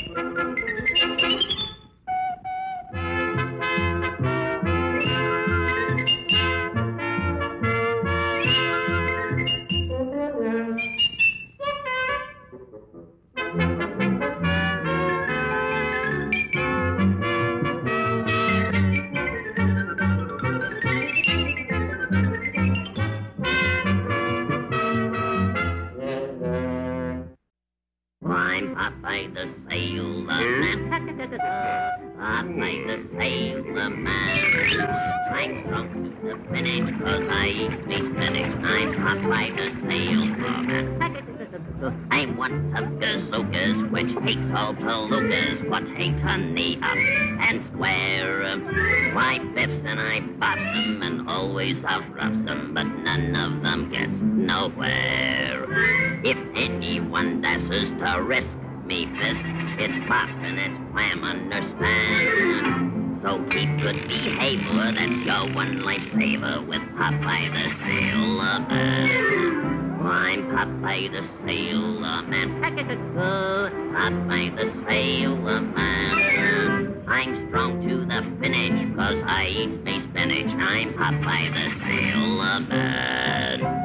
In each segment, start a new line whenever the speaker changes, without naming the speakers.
I'm Popeye the Sailor Man. Popeye the Sailor Man. I'm drunk to the finish 'cause I eat me spinach. I'm Popeye the Sailor Man. I'm one of gazookas which hates all palookas, but hates honey up and square. My biffs and I bops them and always outroughs them, but none of them gets nowhere. If anyone dashes to risk me fist, it's pop and it's wham, understand? So keep good behavior, that's your one lifesaver with Popeye the Sailor Man. I'm Popeye the Sailor Man. Popeye the Sailor Man. I'm strong to the finish 'cause I eat me spinach. I'm Popeye the Sailor Man.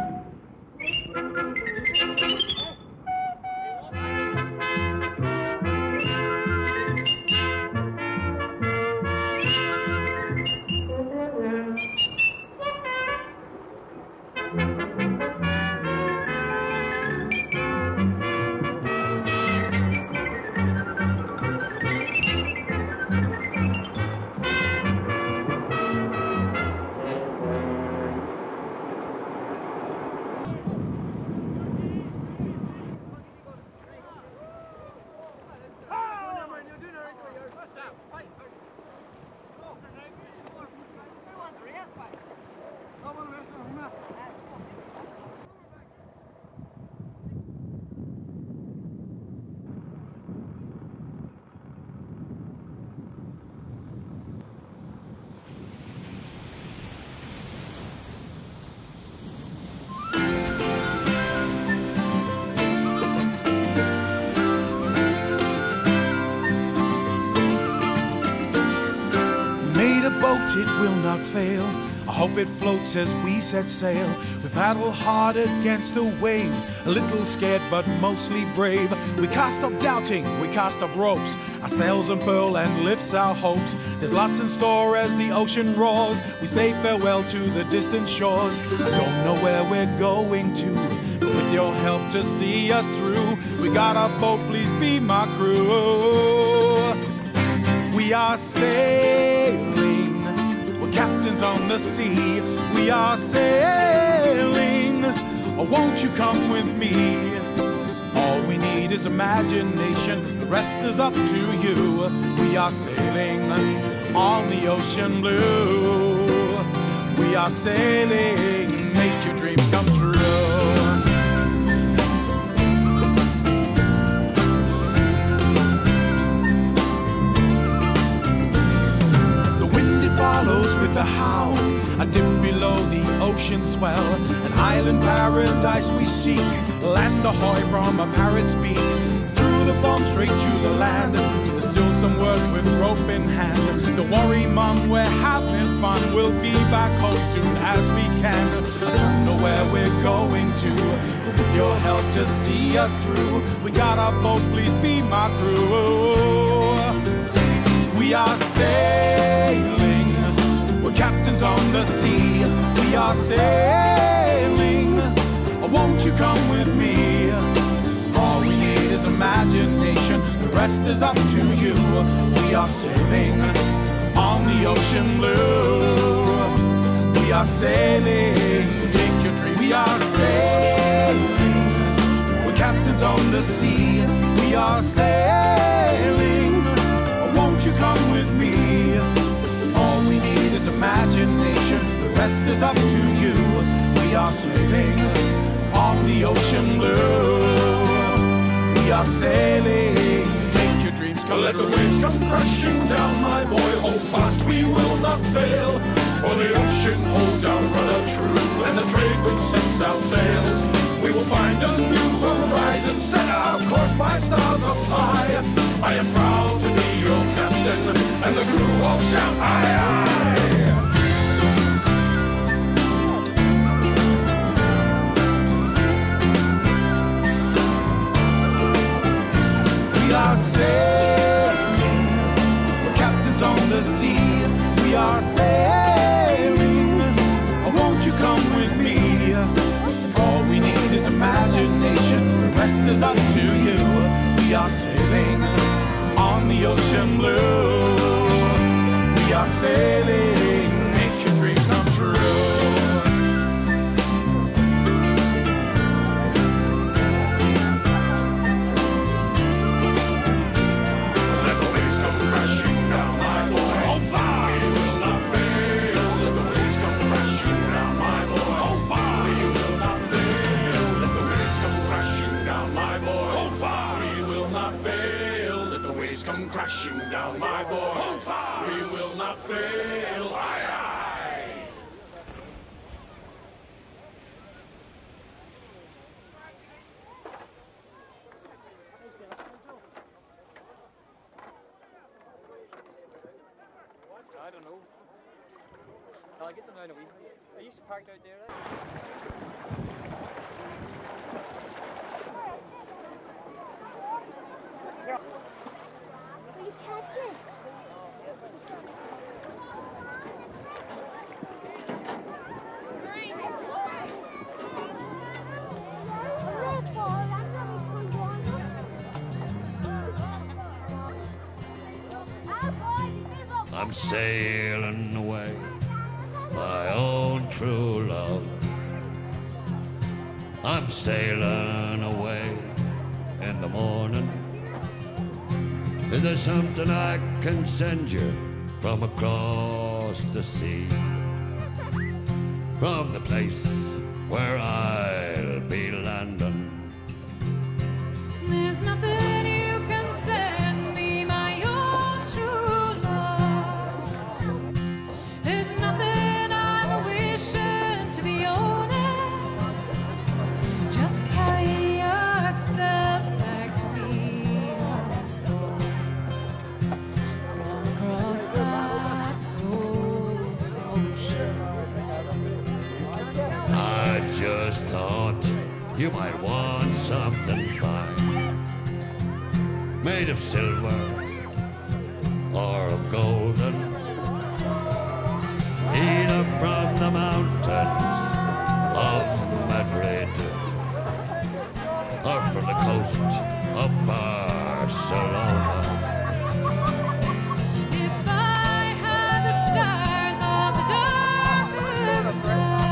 It will not fail. I hope it floats as we set sail. We paddle hard against the waves, a little scared but mostly brave. We cast up doubting, we cast up ropes. Our sails unfurl and lifts our hopes. There's lots in store as the ocean roars. We say farewell to the distant shores. I don't know where we're going to, but with your help to see us through, we got a boat, please be my crew. We are sailing, captains on the sea, we are sailing. Oh, won't you come with me? All we need is imagination, the rest is up to you. We are sailing on the ocean blue. We are sailing, make your dreams come true. Follows with the howl, a dip below the ocean swell. An island paradise we seek, land ahoy from a parrot's beak. Through the foam straight to the land, there's still some work with rope in hand. Don't worry, Mum, we're having fun. We'll be back home soon as we can. I don't know where we're going to, but with your help to see us through, we got our boat, please be my crew. We are sailing, captains on the sea, we are sailing. Oh, won't you come with me? All we need is imagination, the rest is up to you. We are sailing on the ocean blue. We are sailing, make your dreams. We are sailing, we're captains on the sea. We are sailing, oh, won't you come with me? All we need is imagination, the rest is up to you. We are sailing on the ocean blue. We are sailing, make your dreams come true.
Let the waves come crashing down, my boy, hold fast, we will not fail. For the ocean holds our rudder true, and the trade wind sets our sails. We will find a new horizon, set our course by stars up high. I I am proud to be your captain, and the crew all shout aye aye.
We are sailing, we're captains on the sea. We are sailing, won't you come with me? All we need is imagination, the rest is up to you. We are sailing on the ocean blue. We are sailing, make your dreams come true.
Come crashing down, my boy. Hold fast! We will not fail. Aye, aye.
I don't know. I'll get them out of a wee. I used to park out there.
Will you catch it?
I'm sailing away, my own true love. I'm sailing away in the morning. Is there something I can send you from across the sea? From the place where I'll be landing.
There's nothing you can send me, my own true love. There's nothing I'm wishing to be owning. Just carry yourself back to me once more. From across that ocean.
I just thought you might want something fine, made of silver or of golden, either from the mountains of Madrid or from the coast of Barcelona.
If I had the stars of the darkest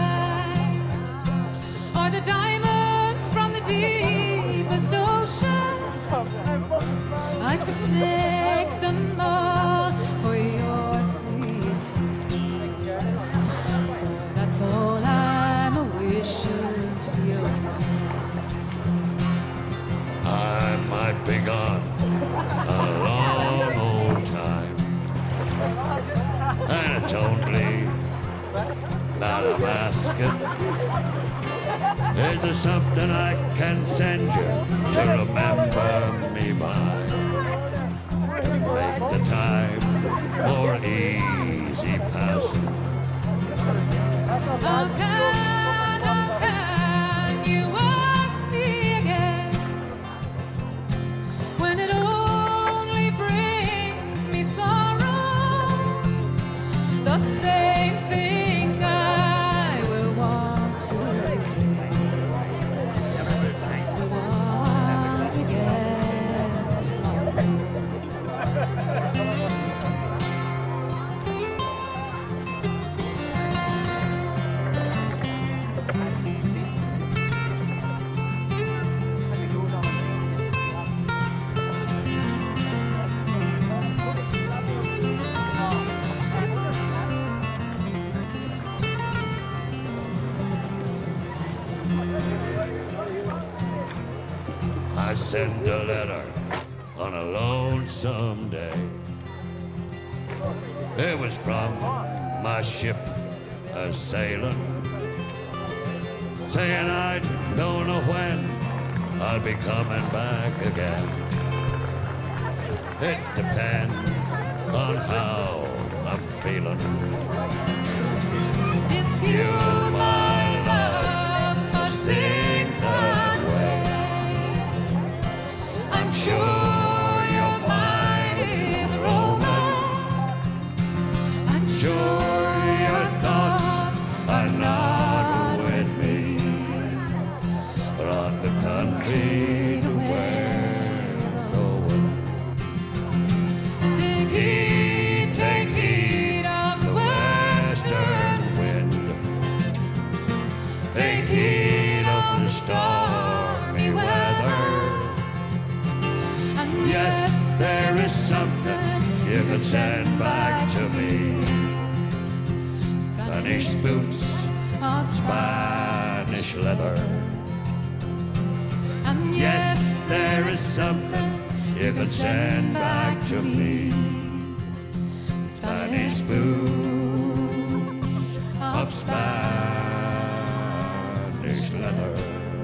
night, or the diamonds from the deepest ocean, I'd forsake them all for your sweet kiss. For that's all I'm a-wishing to be owning.
I might be gone a long old time, and it's only that I'm asking. Is there something I can send you to remember me by? Make the time more easy passing.
How can you ask me again when it only brings me sorrow? The same thing I will want to do. I will want again tomorrow.
I sent a letter on a lonesome day. It was from my ship a sailing, saying I don't know when I'll be coming back again. It depends on how I'm feeling.
If you, my love, must think that way, I'm sure your mind is roaming. I'm sure your thoughts are not with me,
But on the country to where they're going.
Take heed of the western
Wind.
Take heed of the stormy weather. And
Yes, there is something you could send back to me. Spanish boots,
of
Spanish leather.
And
Yes, there is something you could send back to me. Spanish boots of Spanish leather.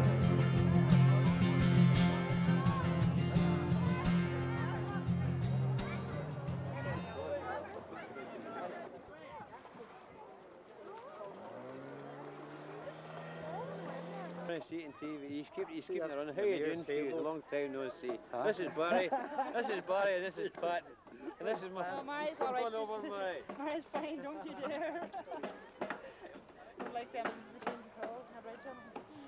I see it on TV. He's keeping it on. How you doing, Hugh? A long time no see. This is Barry. This is Barry, and this is Pat. And this is my.
Mine's
Come
all right.
on over, Murray.
Mine's fine, don't you dare. Don't like them machines at all. Have right, John?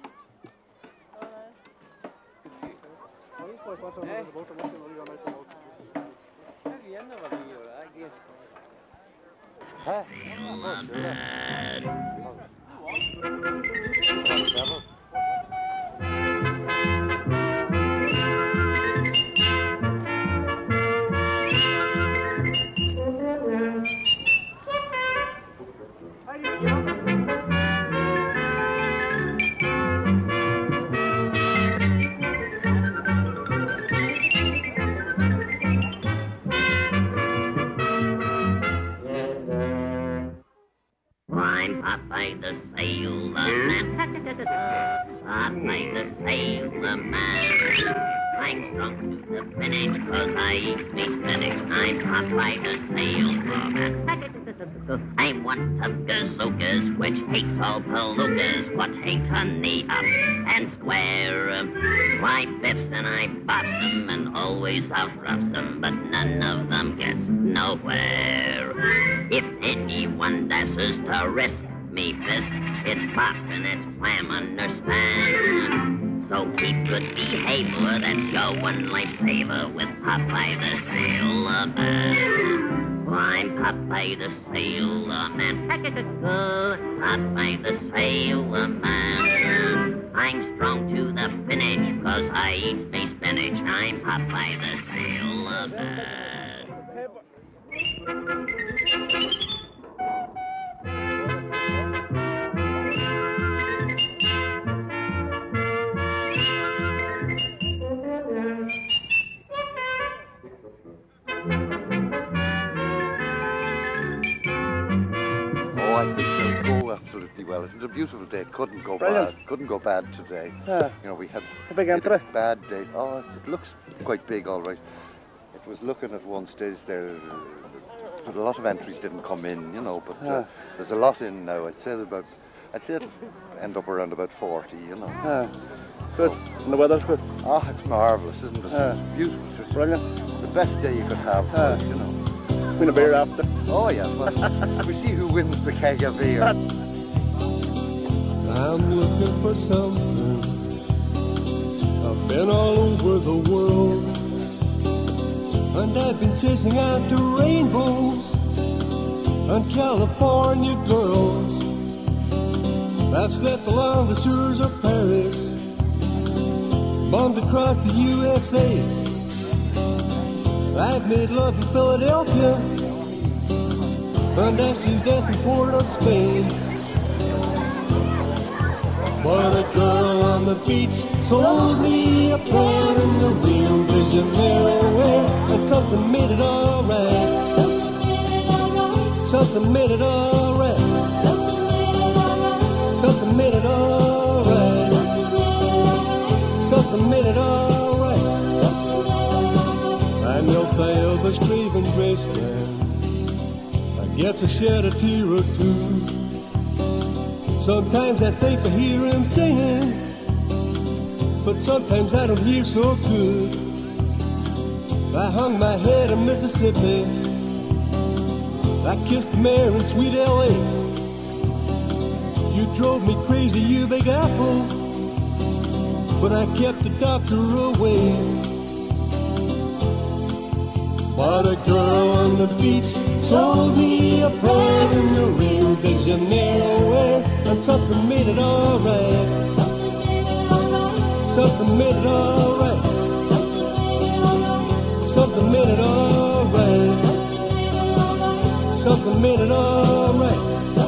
Have you never been your idea?
I'm Popeye the Sailor Man. Popeye the Sailor Man. I'm strong to the finish cause I eat me spinach. I'm Popeye the Sailor Man. I'm one of gazookas which hates all palookas, what hates honey up and square. Why biffs and I bops them and always outroughs them, but none of them gets nowhere. If anyone dashes to risk me fist, it's pop and it's wham, understand. So keep good behavior, that's your one lifesaver with Popeye the Sailor Man. I'm Popeye the Sailor Man. Popeye the Sailor Man. I'm strong to the finish, cause I eat me spinach. I'm Popeye the Sailor Man.
I think they'll go absolutely well. It's a beautiful day. It couldn't go bad. Couldn't go bad today. You know, we had
a big entry.
A bad day. Oh, it looks quite big, all right. It was looking at one stage there, but a lot of entries didn't come in, you know. But there's a lot in now. I'd say it'll end up around about 40, you know.
Good. And the weather's good.
Oh, it's marvellous, isn't it? It's beautiful. It's
brilliant.
The best day you could have, you know.
Win a beer after.
Oh yeah, well, we see who wins the keg of beer.
I'm looking for something. I've been all over the world, and I've been chasing after rainbows and California girls. I've slept along the shores of Paris, bombed across the USA. I've made love in Philadelphia, and I've seen death in Port of Spain. But a girl on the beach sold me a pair in the Rio de Janeiro way, and something made it alright. Something made it alright. Something made it alright. Something made it alright. I milked by Elvis Craven Graceland. I guess I shed a tear or two. Sometimes I think I hear him singing, but sometimes I don't hear so good. I hung my head in Mississippi, I kissed the mayor in sweet L.A. You drove me crazy, you Big Apple, but I kept the doctor away. But a girl on the beach sold me a prayer in the Rio de Janeiro way, and something made it alright. Something made it alright. Something made it alright. Something made it alright.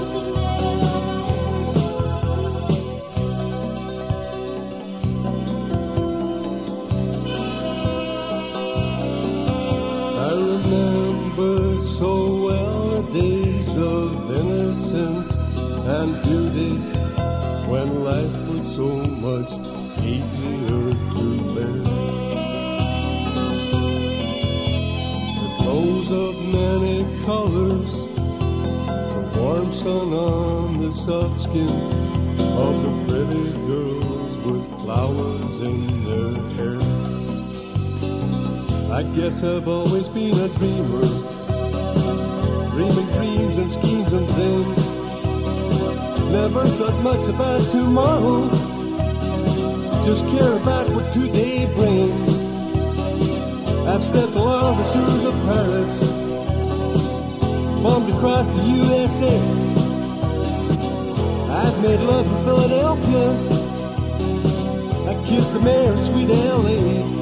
I remember so well the days of innocence and beauty, when life was so much easier to bear. The clothes of many colors, the warm sun on the soft skin of the pretty girls with flowers in their hair. I guess I've always been a dreamer, dreaming dreams and schemes and things. Never thought much about tomorrow, just care about what today brings. I've stepped along the shores of Paris, bumped across the USA. I've made love in Philadelphia, I kissed the mayor in sweet L.A.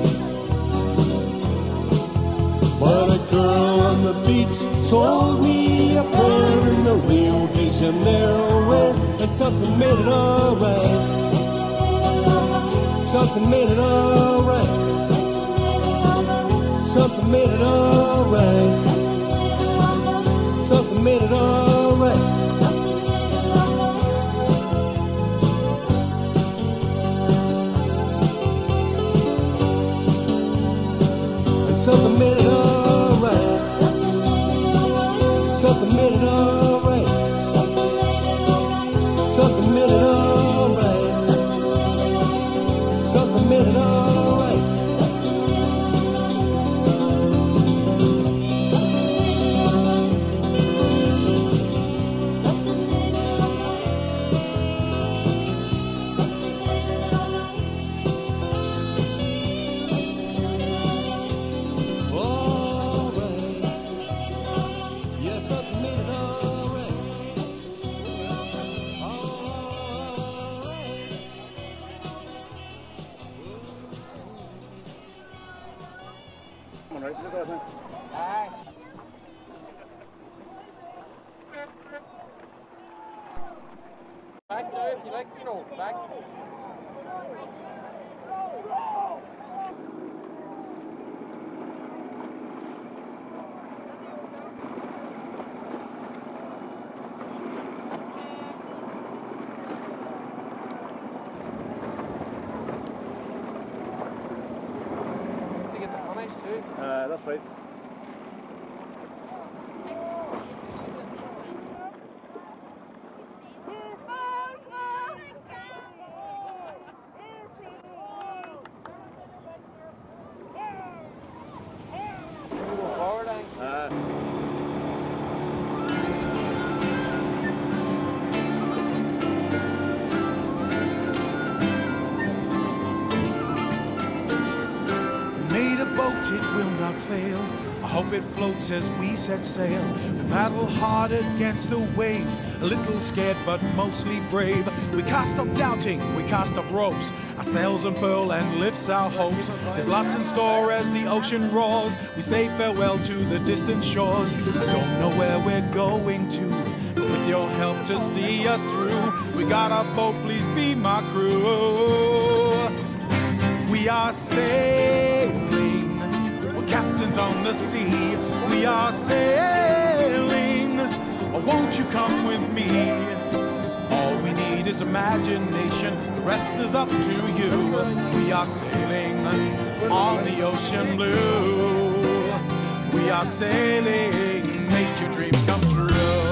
But a girl on the beach sold me a prayer in the Rio de Janeiro way, and something made it alright. Something made it alright. Something made it alright. Something made it alright. And something made it alright. Something made it alright. Something made it alright. Something made it alright.
Back now if you like, you know, back. To get the punish too.
That's right.
It will not fail. I hope it floats as we set sail. We paddle hard against the waves, a little scared but mostly brave. We cast up doubting, we cast up ropes. Our sails unfurl and lifts our hopes. There's lots in store as the ocean roars. We say farewell to the distant shores. I don't know where we're going to, but with your help to see us through, we got a boat, please be my crew. We are sailing, captains on the sea, we are sailing. Oh, won't you come with me? All we need is imagination, the rest is up to you. We are sailing on the ocean blue. are sailing, make your dreams come true.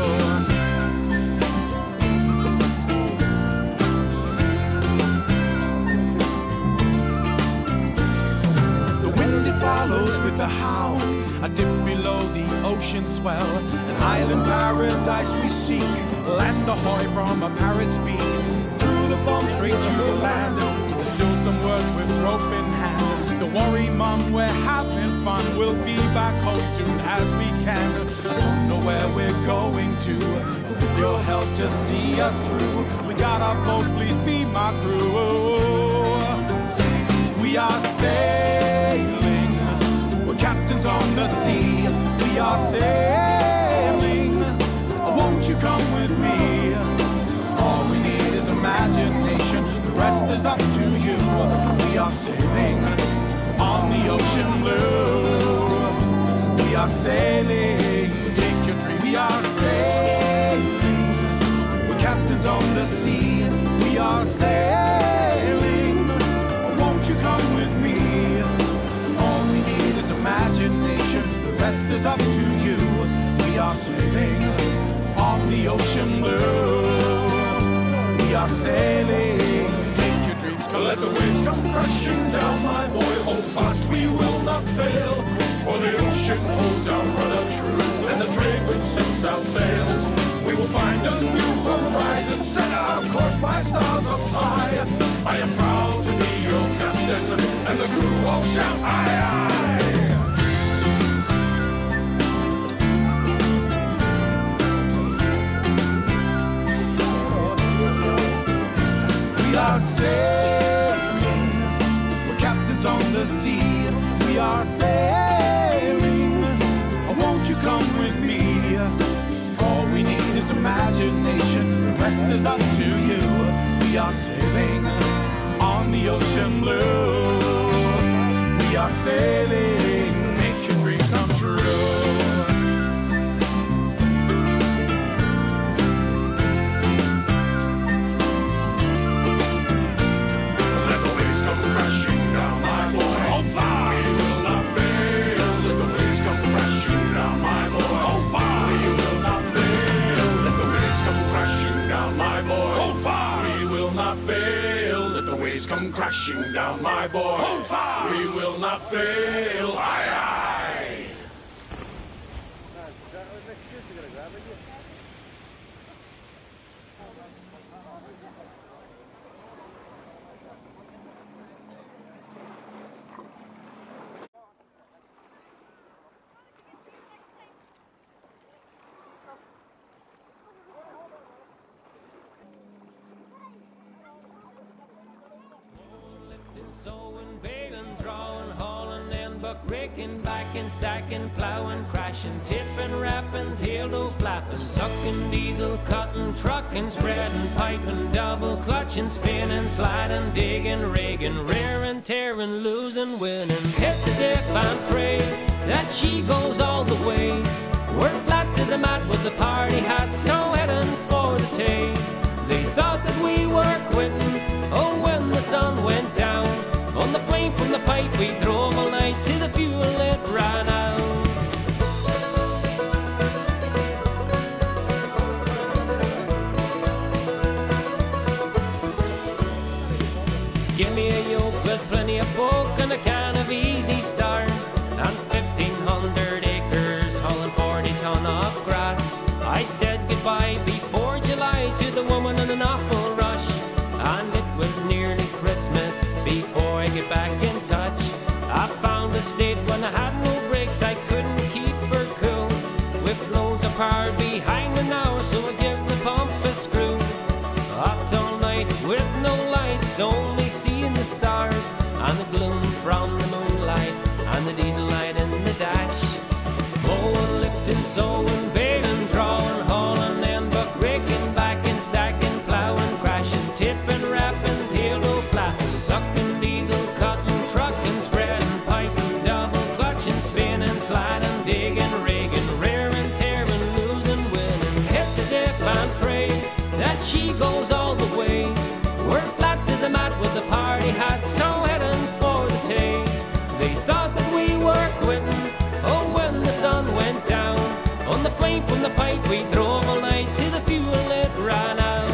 The wind it follows with the howl, a dip below the ocean swell, an island paradise we seek, land ahoy from a parrot's beak, through the bomb straight to the land. There's still some work with rope in hand. Don't worry, Mum, we're having fun. We'll be back home soon as we can. I don't know where we're going to, but with your help to see us through, we got our boat, please be my crew. We are sailing, we're captains on the sea. We are sailing, won't you come with me? All we need is imagination, the rest is up to you. We are sailing on the ocean blue. We are sailing, take your dreams. We are sailing, we're captains on the sea. We are sailing, won't you come with me? All we need is imagination, the rest is up to you. We are sailing on the ocean blue. We are sailing, make your dreams come.
Let the waves come crashing down, my boy. Hold fast, we will not fail. For the ocean holds our rudder true, and the trade wind sets our sails. We will find a new horizon, set our course by stars up high. I am proud to be your captain, and the crew all shout aye aye.
We are sailing, we're captains on the sea. We are sailing, won't you come with me? All we need is imagination, the rest is up to you. We are sailing on the ocean blue. We are sailing, make your dreams come true.
Come crashing down, my boy. Hold fast! We will not fail. Aye, aye.
Sowing, baling, throwing, hauling, and buck raking, backing, stacking, plowing, crashing, tipping, wrapping, tail flapping, sucking, diesel, cutting, trucking, spreading, piping, double clutching, spinning, sliding, digging, rigging, rearing, tearing, losing, winning. Hit the diff and pray that she goes all the way. We're flat to the mat with the party hat, so heading for the tay. They thought that we were quitting, oh, when the sun went down. On the flame from the pipe we drove all night to the fuel it ran out. Give me a yoke with plenty of folk and a can of Easy Start, and 1,500 acres hauling 40 ton of grass. I said goodbye before July to the woman in an awful rush, and it was nearly Christmas before I get back in touch. I found a state when I had no brakes, I couldn't keep her cool. With loads of power behind me now, so I give the pump a screw. Hot all night with no lights, only seeing the stars, and the gloom from the moonlight, and the diesel light in the dash. Mowing, lifting, sowing, baling, drawing, hauling, and buck raking, backing, stacking, plowing, crashing, tipping, wrapping, tail flapping, sucking, diesel, cutting, trucking, spreading, piping, double clutching, spinning, sliding, digging, rigging, rearing, tearing, losing, winning. Hit the diff and pray that she goes all the way. We're flat to the mat with the party hat, so heading for the tay. They thought that we were quitting, oh, when the sun went down. On the flame from the pipe we drove all night till the fuel it ran out.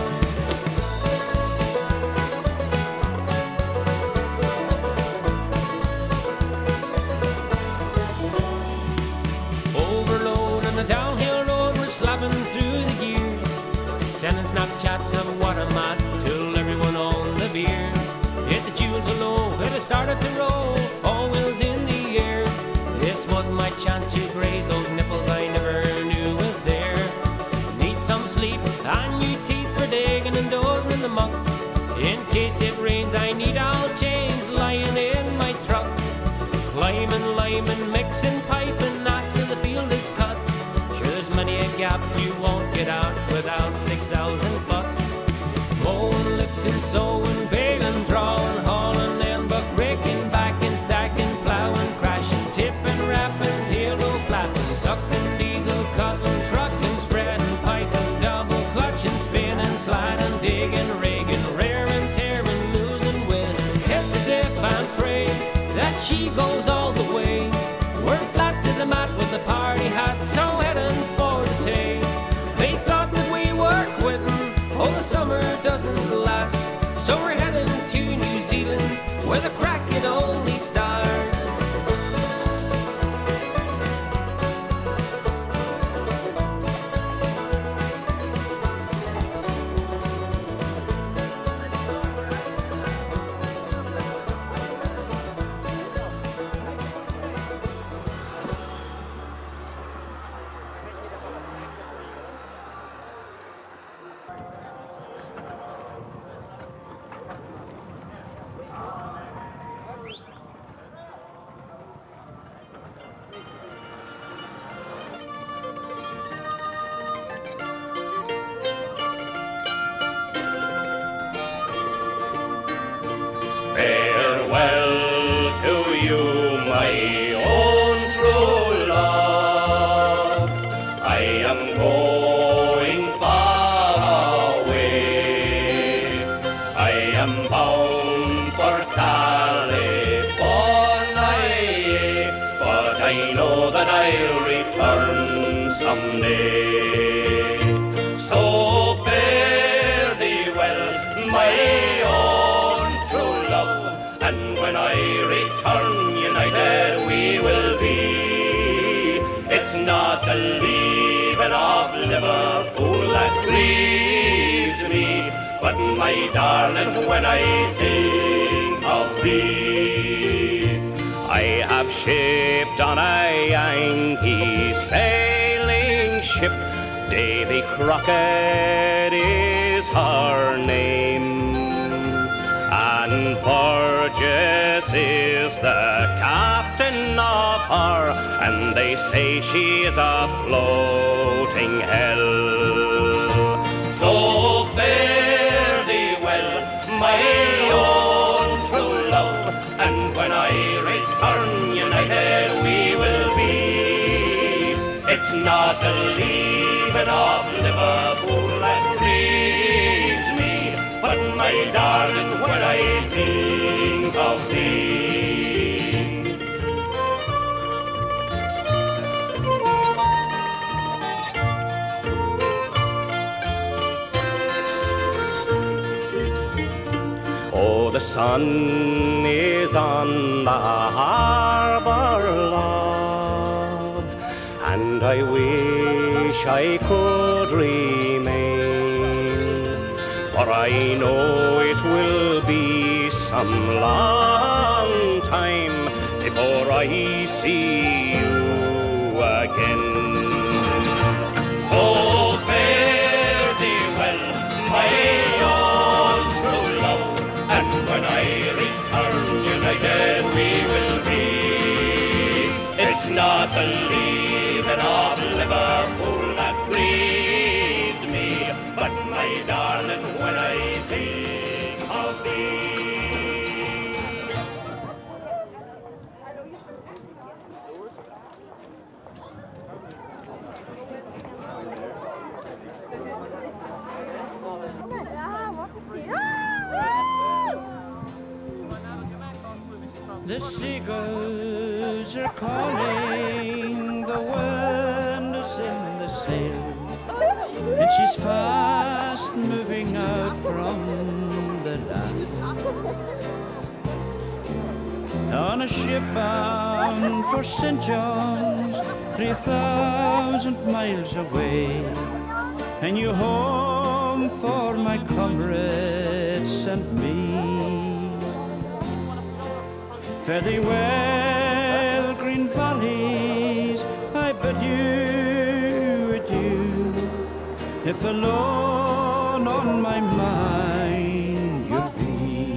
Overload on the downhill road, we're slapping through the gears, sending Snapchats of what I'm at till everyone on the beer. Hit the jewel to low, it started to roll, all wheels in the air. This was my chance to graze those nipples I never knew were there. Need some sleep and new teeth for digging and dozing in the muck. In case it rains I need all chains lying in my truck. Climbing, liming, mixing, piping after the field is cut. Sure there's many a gap you won't get out without 6,000 foot. Mowing, lifting, sowing, baling, throwing, hauling, and buck raking, backing, stacking, plowing, crashing, tipping, wrapping, tail rope flapping, sucking, diesel, cutting, trucking, spreading, piping, double clutching, spinning, sliding, digging, rigging, rearing, tearing, losing wind. Hit the diff and pray that she goes all the way. We're flat to the mat with the party hat, so heading for the tay. They thought that we were quitting, oh the summer doesn't last, so we're heading to New Zealand where the cracking only starts.
Farewell to you, my own true love. I am going far away. I am bound for California, but I know that I'll return someday. So fare thee well, my own true love, and when I return united we will be. It's not the leaving of Liverpool that grieves me, but my darling, when I think of thee. I have shipped on a Yankee sailing ship, Davy Crockett is her name, and Burgess is the captain of her, and they say she is a floating hell. So fare thee well, my own true love, and when I return united we will be. It's not the leaving of Liverpool that grieves me, but my darling, when I think of thee. Oh, the sun is on the harbour, love, and I wish I could remain, for I know it will be some long time before I see you again. So fare thee well, my own true love, and when I return united we will be. It's not the leaving of Liverpool that grieves me, but my darling, when I think of thee.
The seagulls are calling, the
from the land. On a ship bound for St. John's, 3,000 miles away, and you home for my comrades and me. Fare thee well, green valleys, I bid you adieu. If alone on my mind you'll be,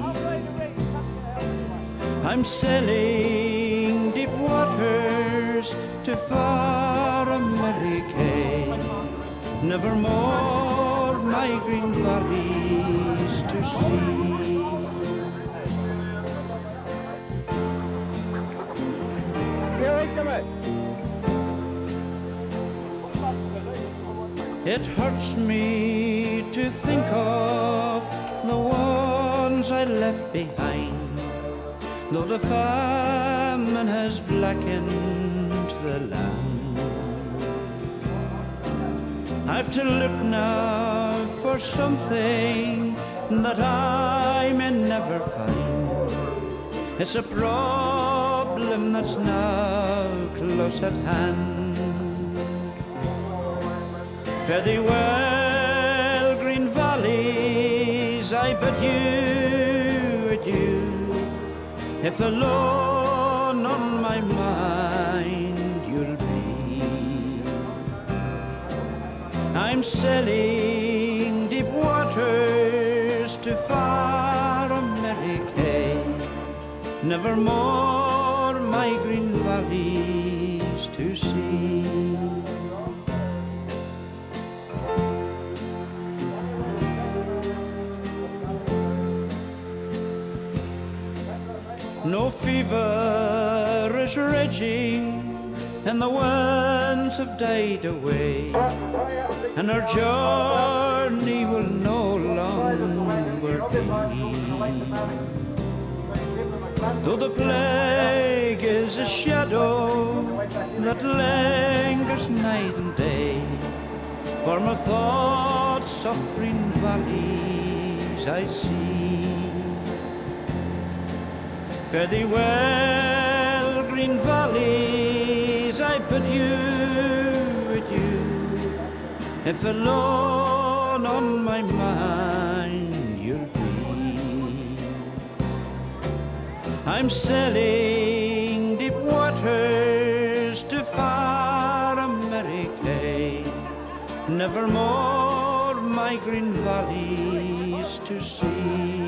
I'm sailing deep waters to far America, never more my green valleys to see. It hurts me to think of the ones I left behind, though the famine has blackened the land. I've to look now for something that I may never find. It's a problem that's now close at hand. Fare thee well, green valleys, I bid you adieu. If alone on my mind you'll be, I'm sailing deep waters to far America, never more my green valleys to see. No fever is raging, and the winds have died away, and our journey will no longer be. Though the plague is a shadow that lingers night and day, for my thoughts of green valleys I see. Fare thee well, green valleys, I bid you adieu. If alone on my mind you'll be, I'm sailing deep waters to far America, never more my green valleys to see.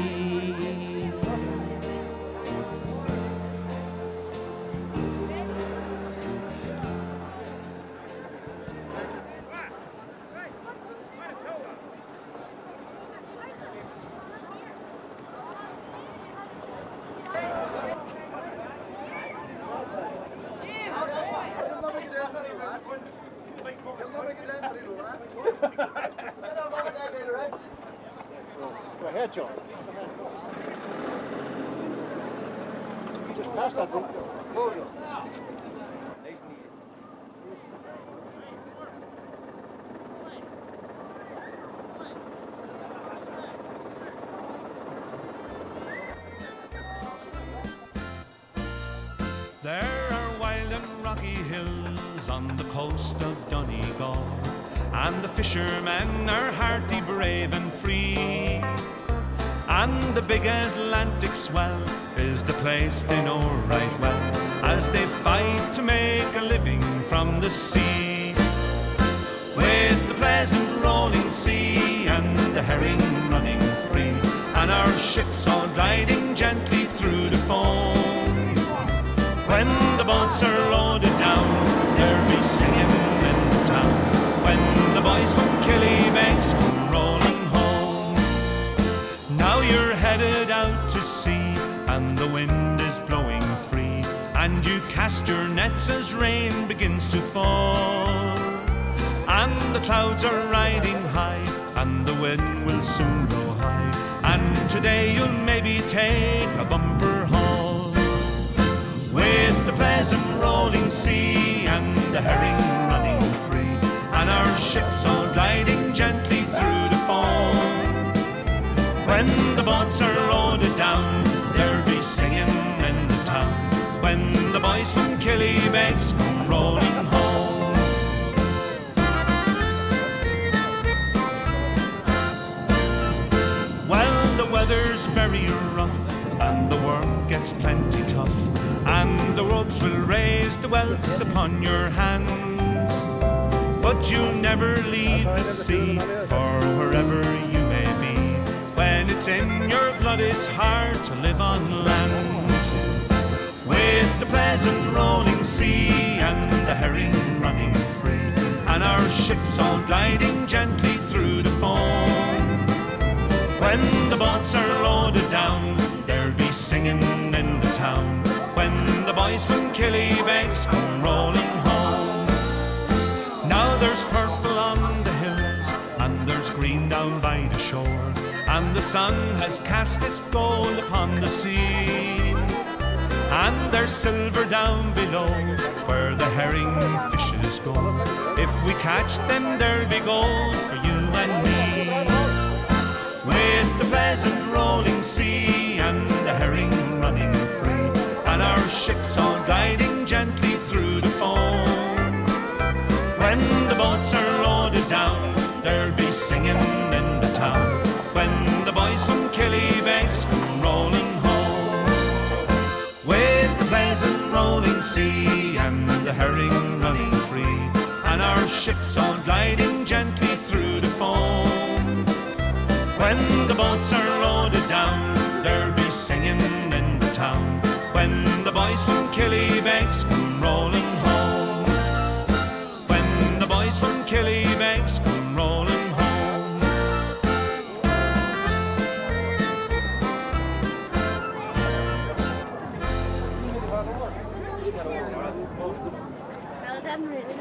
Go ahead, John. Just pass that book.
There are wild and rocky hills on the coast of Donegal, and the fishermen are hearty, brave and free. And the big Atlantic swell is the place they know right well, as they fight to make a living from the sea. With the pleasant rolling sea and the herring running free, and our ships all gliding gently through the foam. When the boats are loaded down, there'll be singing in the town, when the boys from Killybegs come rolling home. Now you're headed out to sea, and the wind is blowing free, and you cast your nets as rain begins to fall. And the clouds are riding high, and the wind will soon blow high, and today you'll maybe take a bumper haul. With the pleasant rolling sea and the herring running free, and our ships all gliding gently through the foam.
Killybegs come rolling home. Well, the weather's very rough and the work gets plenty tough, and the ropes will raise the welts upon your hands. But you never leave the sea, for wherever you may be, when it's in your blood it's hard to live on land. With the pleasant rolling sea and the herring running free, and our ships all gliding gently through the foam, when the boats are loaded down, there'll be singing in the town, when the boys from Killybegs come rolling home. Now there's purple on the hills, and there's green down by the shore, and the sun has cast its gold upon the sea, and there's silver down below where the herring fishes go. If we catch them, there'll be gold for you and me. With the pleasant rolling sea and the herring running free, and our ships all gliding gently through the foam, when the boats are loaded down, there'll be singing in the town, when the boys from Killybegs come rolling home. With the pleasant rolling sea and the herring running free, and our ships all gliding gently through the foam, when the boats are loaded down, there'll be singing in the town, when the boys from Killybegs come rolling home. When the boys from Killybegs come rolling home.
Well done, really.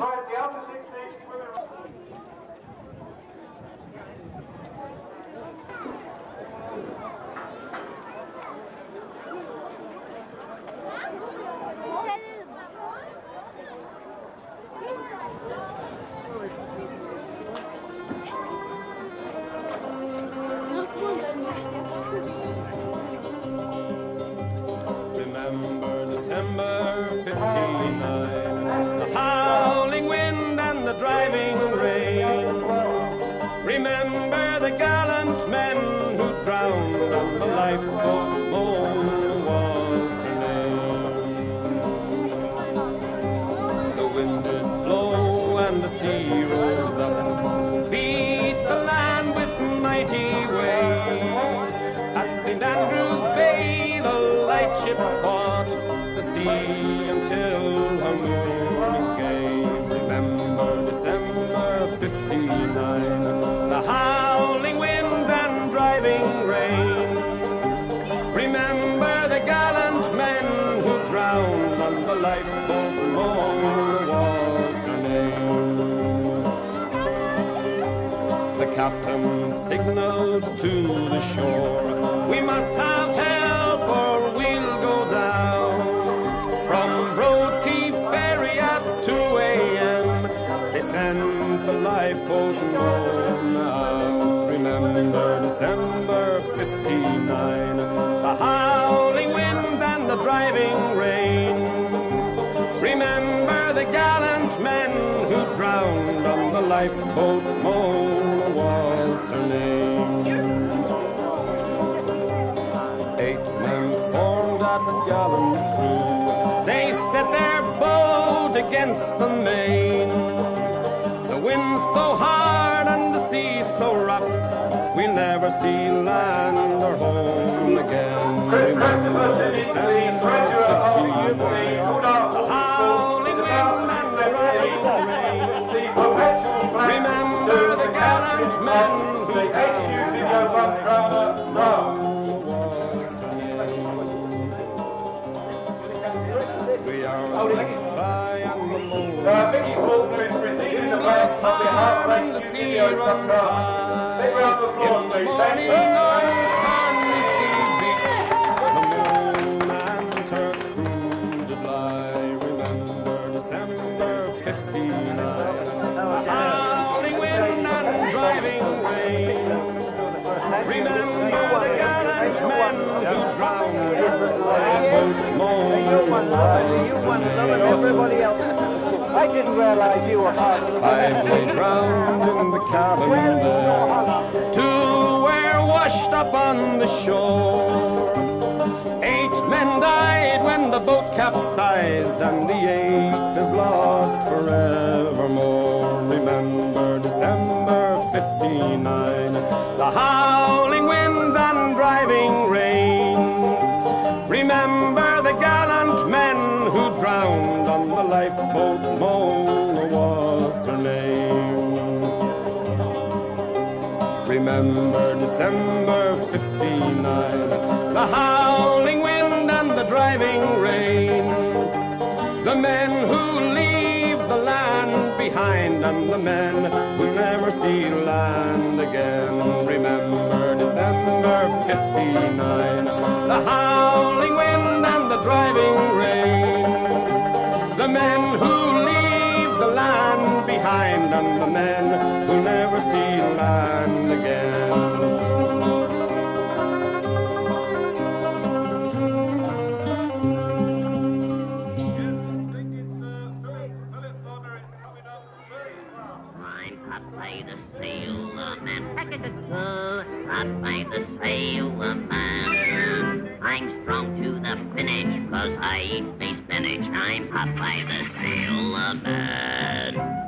Remember December 59, the howling wind and the driving rain. Remember the gallant men who drowned on the lifeboat, Mona was her name. The wind did blow and the sea rose up, beat the land with mighty waves. At St. Andrew's Bay the lightship fought the sea until her moorings gave. Remember December 59, the howling winds and driving rain. Remember the gallant men who drowned on the lifeboat, Mona was her name. The captain signaled to the shore, we must have help or we'll go down. From Broughty Ferry at 2 a.m. they sent the lifeboat Mona out. Remember December 59, the howling winds and the driving rain. Remember the gallant men who drowned on the lifeboat, Mona was her name. 8 men formed that gallant crew, they set their boat against the main. The wind's so hard and the sea so rough, we'll never see land or home again. Remember December 59, the howling wind and the driving rain. Remember the gallant men who drowned on the lifeboat, was her name. 3 hours went by and the moon blows hard and the sea runs high. In the morning on Carnoustie Beach, the moon and her crew did lie. Remember December 59, the howling wind and driving rain. Remember the gallant men who drowned on the lifeboat, Mona
was her name.
Everybody else. I didn't realize you were hard.
5 lay drowned in the cabin there. 2 were washed up on the shore. 8 men died when the boat capsized, and the 8th is lost forevermore. Remember December 59, the howling winds and driving rain. Remember the gallant men who drowned on the lifeboat, Mona was her name. Remember December 59, the howling wind and the driving rain. The men who leave the land behind, and the men who never see land again. Remember December 59, the howling wind and the driving rain. The men who leave the land behind, and the men who never see land again.
Up by the sailorman, up by the sailorman. I'm strong to the finish, 'cause I eat me spinach. I'm up by the sailorman.